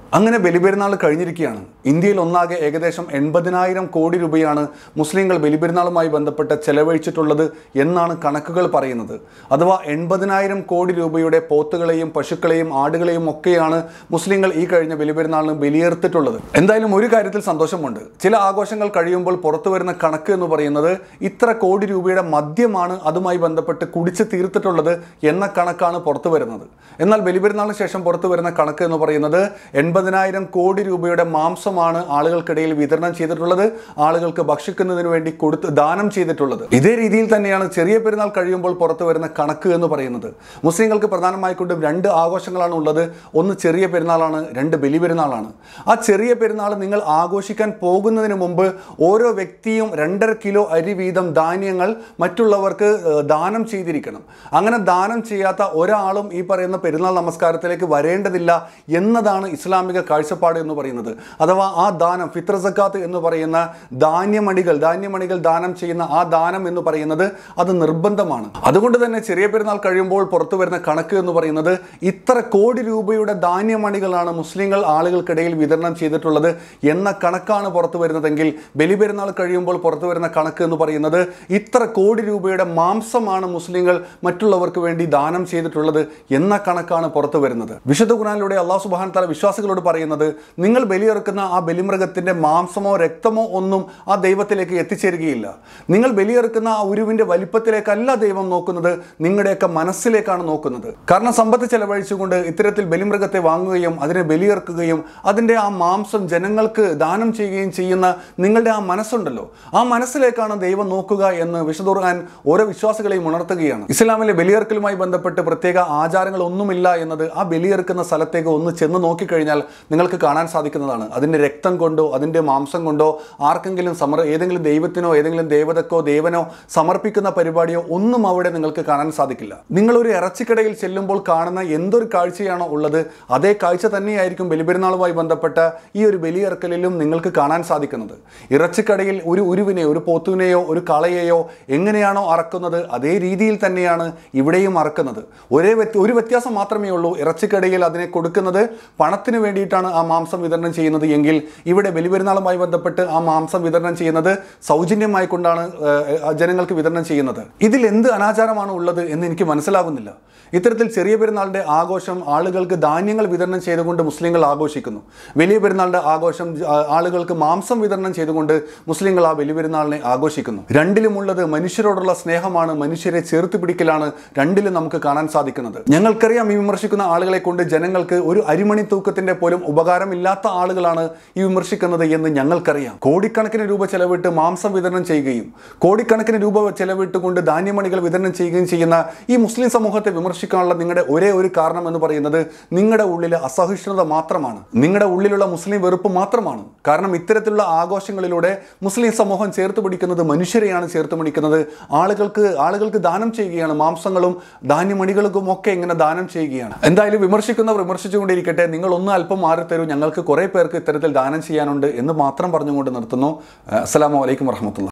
അങ്ങനെ ബലിപെരുന്നാൾ കഴിഞ്ഞിരിക്കുകയാണ്. ഇന്ത്യയിൽ ഒന്നാകെ ഏകദേശം 80,000 കോടി രൂപയാണ് മുസ്ലിങ്ങൾ ബലിപെരുന്നാളുമായി ബന്ധപ്പെട്ട് ചെലവഴിച്ചിട്ടുള്ളത് എന്നാണ് കണക്കുകൾ പറയുന്നത്. അഥവാ 80,000 കോടി രൂപയുടെ പോത്തുകളെയും പശുക്കളെയും ആടുകളെയും ഒക്കെയാണ് മുസ്ലിങ്ങൾ ഈ കഴിഞ്ഞ ബലിപെരുന്നാളിന് ബലിയേർത്തിട്ടുള്ളത്. എന്തായാലും ഒരു കാര്യത്തിൽ സന്തോഷമുണ്ട്. ചില ആഘോഷങ്ങൾ കഴിയുമ്പോൾ പുറത്തു വരുന്ന കണക്ക് എന്ന് പറയുന്നത് ഇത്ര കോടി രൂപയുടെ മദ്യമാണ് അതുമായി ബന്ധപ്പെട്ട് കുടിച്ച് തീർത്തിട്ടുള്ളത് എന്ന കണക്കാണ് പുറത്തു വരുന്നത്. എന്നാൽ ബലിപെരുന്നാളിന് ശേഷം പുറത്തു വരുന്ന കണക്ക് എന്ന് പറയുന്നത് 80,000 കോടി രൂപയുടെ മാംസമാണ് ആളുകൾക്കിടയിൽ വിതരണം ചെയ്തിട്ടുള്ളത്, ആളുകൾക്ക് ഭക്ഷിക്കുന്നതിന് വേണ്ടി ദാനം ചെയ്തിട്ടുള്ളത്. ഇതേ രീതിയിൽ തന്നെയാണ് ചെറിയ പെരുന്നാൾ കഴിയുമ്പോൾ പുറത്തു വരുന്ന കണക്ക് എന്ന് പറയുന്നത്. മുസ്ലിങ്ങൾക്ക് പ്രധാനമായിക്കൊണ്ടും 2 ആഘോഷങ്ങളാണ് ഉള്ളത്. ഒന്ന് ചെറിയ പെരുന്നാളാണ്, 2 ബലിപെരുന്നാളാണ്. ആ ചെറിയ പെരുന്നാൾ നിങ്ങൾ ആഘോഷിക്കാൻ പോകുന്നതിന് മുമ്പ് ഓരോ വ്യക്തിയും 2.5 കിലോ അരി വീതം ധാന്യങ്ങൾ മറ്റുള്ളവർക്ക് ദാനം ചെയ്തിരിക്കണം. അങ്ങനെ ദാനം ചെയ്യാത്ത ഒരാളും ഈ പറയുന്ന പെരുന്നാൾ നമസ്കാരത്തിലേക്ക് വരേണ്ടതില്ല എന്നതാണ് ഇസ്ലാമിക കാഴ്ചപ്പാട് എന്ന് പറയുന്നത്. അഥവാ ആ ദാനം, ഫിത്ർ സക്കാത്ത് എന്ന് പറയുന്ന ധാന്യമണികൾ ദാനം ചെയ്യുന്ന ആ ദാനം എന്ന് പറയുന്നത് അത് നിർബന്ധമാണ്. അതുകൊണ്ട് തന്നെ ചെറിയ പെരുന്നാൾ കഴിയുമ്പോൾ പുറത്തു വരുന്ന കണക്ക് എന്ന് പറയുന്നത് ഇത്ര കോടി രൂപയുടെ ധാന്യമണികളാണ് മുസ്ലിങ്ങൾ ആളുകൾക്കിടയിൽ വിതരണം ചെയ്തിട്ടുള്ളത് എന്ന കണക്കാണ് പുറത്തു വരുന്നതെങ്കിൽ, ബലിപെരുന്നാൾ കഴിയുമ്പോൾ പുറത്തു വരുന്ന കണക്ക് എന്ന് പറയുന്നത് ഇത്ര കോടി രൂപയുടെ മാംസമാണ് മുസ്ലിങ്ങൾ മറ്റുള്ളവർക്ക് വേണ്ടി ദാനം ചെയ്തിട്ടുള്ളത് എന്ന കണക്കാണ് പുറത്തു വരുന്നത്. വിശുദ്ധ ഖുർആനിലൂടെ അല്ലാഹു സുബ്ഹാനഹു വ തആല വിശ്വാസികളോട് പറയുന്നത്, നിങ്ങൾ ബലിയെറുക്കുന്ന ആ ബലിമൃഗത്തിന്റെ മാംസമോ രക്തമോ ഒന്നും ആ ദൈവത്തിലേക്ക് എത്തിച്ചേരുകയില്ല. നിങ്ങൾ ബലിയെറുക്കുന്ന ആ ഉരുവിന്റെ വലിപ്പത്തിലേക്കല്ല ദൈവം നോക്കുന്നത്, നിങ്ങളുടെയൊക്കെ മനസ്സിലേക്കാണ് നോക്കുന്നത്. കാരണം സമ്പത്ത് ചെലവഴിച്ചുകൊണ്ട് ഇത്തരത്തിൽ ബലിമൃഗത്തെ വാങ്ങുകയും അതിനെ ബലിയെറുക്കുകയും അതിന്റെ ആ മാംസം ജനങ്ങൾക്ക് ദാനം ചെയ്യുകയും ചെയ്യുന്ന നിങ്ങളുടെ ആ മനസ്സുണ്ടല്ലോ, ആ മനസ്സിലേക്കാണ് ദൈവം നോക്കുക എന്ന് വിശുദ്ധ ഖുർആൻ ഓരോ വിശ്വാസികളെയും ഉണർത്തുകയാണ്. ഇസ്ലാമിലെ ബലിയെറുക്കലുമായി ബന്ധപ്പെട്ട് പ്രത്യേക ആചാരങ്ങൾ ഒന്നുമില്ല എന്നത് ആ ബലിയെറുക്കുന്ന സ്ഥലത്തേക്ക് ഒന്ന് ചെന്ന് നോക്കിക്കഴിഞ്ഞാൽ നിങ്ങൾക്ക് കാണാൻ സാധിക്കുന്നതാണ്. അതിൻ്റെ രക്തം കൊണ്ടോ അതിൻ്റെ മാംസം കൊണ്ടോ ആർക്കെങ്കിലും ഏതെങ്കിലും ദൈവത്തിനോ ഏതെങ്കിലും ദേവതക്കോ ദേവനോ സമർപ്പിക്കുന്ന പരിപാടിയോ ഒന്നും അവിടെ നിങ്ങൾക്ക് കാണാൻ സാധിക്കില്ല. നിങ്ങളൊരു ഇറച്ചിക്കടയിൽ ചെല്ലുമ്പോൾ കാണുന്ന എന്തൊരു കാഴ്ചയാണോ ഉള്ളത്, അതേ കാഴ്ച തന്നെയായിരിക്കും ബലിപെരുന്നാളുമായി ബന്ധപ്പെട്ട ഈ ഒരു ബലിയെറുക്കലിലും നിങ്ങൾക്ക് കാണാൻ സാധിക്കുന്നത്. ഇറച്ചിക്കടയിൽ ഒരു ഉരുവിനെ, ഒരു പോത്തുവിനെയോ ഒരു കളയെയോ എങ്ങനെയാണോ അറക്കുന്നത് അതേ രീതിയിൽ തന്നെയാണ് ഇവിടെയും അറക്കുന്നത്. ഒരു വ്യത്യാസം മാത്രമേ ഉള്ളൂ. ഇറച്ചിക്കടയിൽ അതിനെ കൊടുക്കുന്നത് പണത്തിന് വേണ്ടിയിട്ടാണ് ആ മാംസം വിതരണം ചെയ്യുന്നത് എങ്കിൽ ഇവിടെ ബലിപെരുന്നാളുമായി ബന്ധപ്പെട്ട് ആ മാംസം വിതരണം ചെയ്യുന്നത് സൗജന്യമായി കൊണ്ടാണ് ജനങ്ങൾക്ക് വിതരണം ചെയ്യുന്നത്. ഇതിൽ എന്ത് അനാചാരമാണ് ഉള്ളത് എന്ന് എനിക്ക് മനസ്സിലാകുന്നില്ല. ഇത്തരത്തിൽ ചെറിയ പെരുന്നാളിൻ്റെ ആഘോഷം ആളുകൾക്ക് ധാന്യങ്ങൾ വിതരണം ചെയ്തുകൊണ്ട് മുസ്ലിങ്ങൾ ആഘോഷിക്കുന്നു. വലിയ പെരുന്നാളിൻ്റെ ആഘോഷം ആളുകൾക്ക് മാംസം വിതരണം ചെയ്തുകൊണ്ട് മുസ്ലിങ്ങൾ ആ വലിയ പെരുന്നാളിനെ ആഘോഷിക്കുന്നു. രണ്ടിലുമുള്ളത് മനുഷ്യരോടുള്ള സ്നേഹമാണ്, മനുഷ്യരെ ചേർത്ത് പിടിക്കലാണ് രണ്ടിലും നമുക്ക് കാണാൻ സാധിക്കുന്നത്. ഞങ്ങൾക്കറിയാം, ഈ വിമർശിക്കുന്ന ആളുകളെ കൊണ്ട് ജനങ്ങൾക്ക് ഒരു അരിമണി തൂക്കത്തിന്റെ പോലും ഉപകാരമില്ലാത്ത ആളുകളാണ് ഈ വിമർശിക്കുന്നത് എന്ന് ഞങ്ങൾക്കറിയാം. കോടിക്കണക്കിന് രൂപ ചെലവിട്ട് മാംസം വിതരണം ചെയ്യുകയും കോടിക്കണക്കിന് രൂപ ചെലവിട്ടുകൊണ്ട് ധാന്യമണികൾ വിതരണം ചെയ്യുകയും ചെയ്യുന്ന ഈ മുസ്ലിം സമൂഹത്തെ വിമർശിക്കാനുള്ള നിങ്ങളുടെ ഒരേ ഒരു കാരണം എന്ന് പറയുന്നത് നിങ്ങളുടെ ഉള്ളിലെ അസഹിഷ്ണുത മാത്രമാണ്, നിങ്ങളുടെ ഉള്ളിലുള്ള മുസ്ലിം വെറുപ്പ് മാത്രമാണ്. കാരണം ഇത്തരത്തിലുള്ള ആഘോഷങ്ങളിലൂടെ മുസ്ലിം സമൂഹം ചേർത്ത് പിടിക്കുന്നത് മനുഷ്യരെയാണ് ചേർത്ത് പിടിക്കുന്നത്. ആളുകൾക്ക് ദാനം ചെയ്യുകയാണ്, മാംസങ്ങളും ധാന്യമണികൾക്കും ഒക്കെ ഇങ്ങനെ ദാനം ചെയ്യുകയാണ്. എന്തായാലും വിമർശിക്കുന്നവർ വിമർശിച്ചുകൊണ്ടിരിക്കട്ടെ, നിങ്ങൾ ഒന്ന് അല്പം മാറി തരൂ, ഞങ്ങൾക്ക് കുറേ പേർക്ക് ഇത്തരത്തിൽ ദാനം ചെയ്യാനുണ്ട് എന്ന് മാത്രം പറഞ്ഞുകൊണ്ട് നിർത്തുന്നു. അസ്സലാമു അലൈക്കും വറഹ്മത്തുള്ളാഹി.